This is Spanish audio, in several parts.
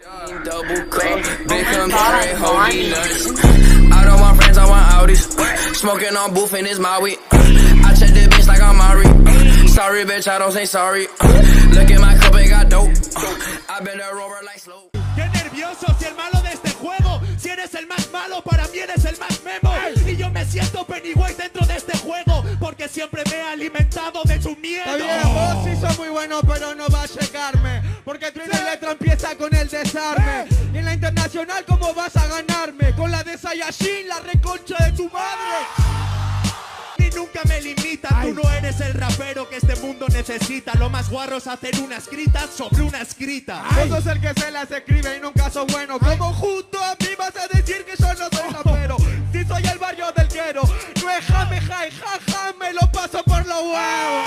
Double cup, big Campari, holy nuts. I don't want friends, I want Audis. Smoking on booth and it's my weed. I check this bitch like I'm Mari. Sorry, bitch, I don't say sorry. Look at my cup, it got dope. I been a rover like slow. Qué nervioso, si el malo de este juego. Si eres el más malo, para mí eres el más memo. Y yo me siento Pennywise dentro de este juego, porque siempre me he alimentado de su miedo. Está bien, vos sí sos muy bueno, pero no vas a llegarme, porque tu letra empieza con el desarme. Y en la internacional, ¿cómo vas a ganarme? Con la de Saiyajin, la reconcha de tu madre. Ni nunca me limitan, tú no eres el rapero que este mundo necesita. Lo más guarro es hacer una escrita sobre una escrita. Vos sos el que se las escribe y nunca sos bueno. Como junto a mí vas a decir que yo no soy rapero. Si soy el barrio del quiero, no es jame, jai, jaja, me lo paso por los huevos.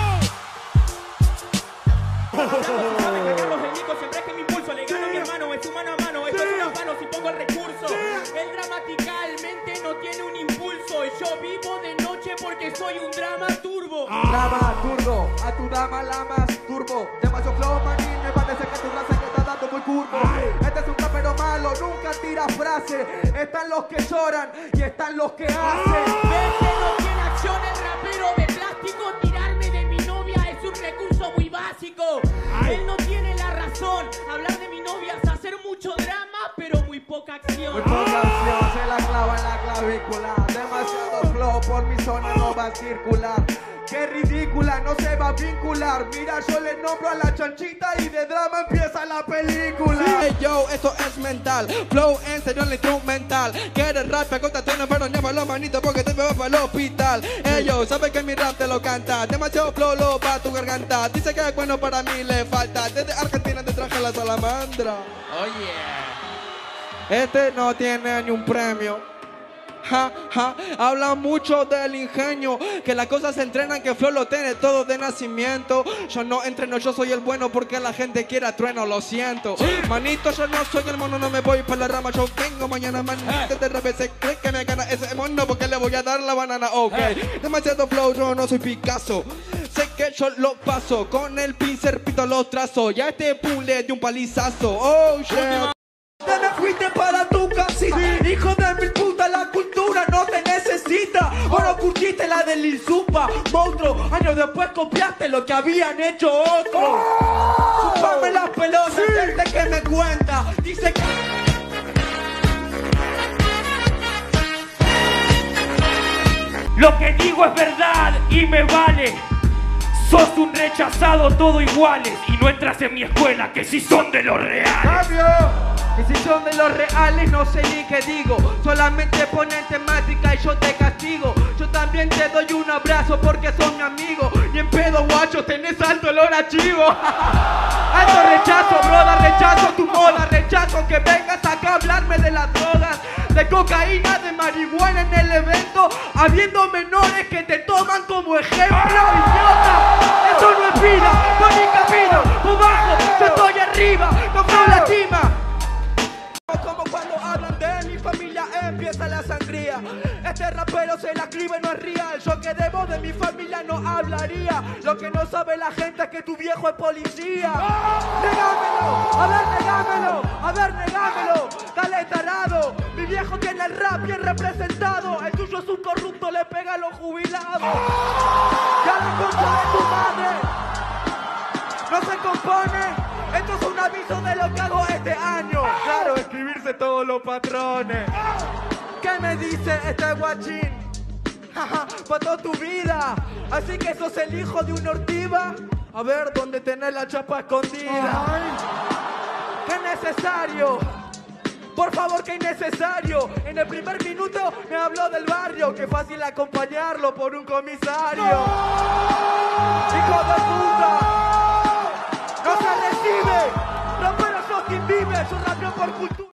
Carlos de Nico, siempre es que mi impulso le gano a mi hermano, es humano a mano, esto es una mano si pongo el recurso. Él gramaticalmente no tiene un impulso, y yo vivo de noche porque soy un drama turbo. Drama turbo, a tu dama la más turbo. Demasiado flow, manín, me parece que tu raza que está dando muy curvo. Este es un rapero malo, nunca tira frase. Están los que lloran y están los que hacen. Ves que no tiene acción el rapero de plástico, tirarme de mi novia es un recurso muy básico. Él no tiene la razón, hablar de mi novia es hacer mucho drama, pero muy poca acción. Muy poca acción, se la clava en la clavícula. Demasiado flow, por mi zona no va a circular. Qué ridícula, no se va a vincular. Mira, yo le nombro a la chanchita y de drama empieza la película. Hey yo, eso es mental. Flow en serio en la instrumental. Quieres rap, contate no, pero lleva la manita porque te veo para el hospital. Hey yo, sabes que mi rap te lo canta. Demasiado flow lo va a tu garganta. Dice que es bueno, para mí le falta. Desde Argentina te traje la salamandra. Oh yeah. Este no tiene ni un premio. Ja, ja, habla mucho del ingenio, que las cosas se entrenan, que Flow lo tiene todo de nacimiento. Yo no entreno, yo soy el bueno porque la gente quiere trueno, lo siento. Manito, yo no soy el mono, no me voy para la rama, yo vengo mañana, manito, de repente se cree que me gana ese mono porque le voy a dar la banana, ok. Demasiado Flow, yo no soy Picasso. Sé que yo lo paso, con el pincel pito lo trazo, ya este pule de un palizazo, oh yeah. Te me fuiste para tu casita, hijo de mil puta, la cultura no te necesita. Ahora curtiste la del Insupa, monstruo. Años después copiaste lo que habían hecho otros. Chupame las pelotas, gente que me cuenta. Dice que... Lo que digo es verdad y me vale. Sos un rechazado, todo iguales. Y no entras en mi escuela, que si son de los reales. ¡Cambio! Y si son de los reales no sé ni qué digo. Solamente ponen temática y yo te castigo. Yo también te doy un abrazo porque sos mi amigo. Y en pedo guacho tenés alto olor a chivo. Alto rechazo, broda, rechazo tu moda. Rechazo que vengas acá a hablarme de las drogas, de cocaína, de marihuana en el evento, habiendo menores que te toman como ejemplo, idiota. Eso no es vida, no ni camino, por bajo, yo estoy arriba, no me lastima. Como cuando hablan de mi familia empieza la sangría. Este rapero se la escribe, no es real. Yo que debo de mi familia no hablaría. Lo que no sabe la gente es que tu viejo es policía. Negámelo, a ver, negámelo, a ver, negámelo. Dale tarado, mi viejo tiene el rap bien representado. El tuyo es un corrupto, le pega a los jubilados. Ya la concha de tu madre no se compone. Esto es un aviso de lo que hago este año. Claro, escribirse todos los patrones. ¿Qué me dice este guachín? Jaja, para toda tu vida. Así que sos el hijo de una ortiva. A ver, ¿dónde tenés la chapa escondida? ¡Qué necesario! Por favor, qué innecesario. En el primer minuto me habló del barrio. Qué fácil acompañarlo por un comisario. ¡Hijo de puta! ¡No se recibe! ¡Rapero Justin Bieber! ¡Yo rapeo por cultura!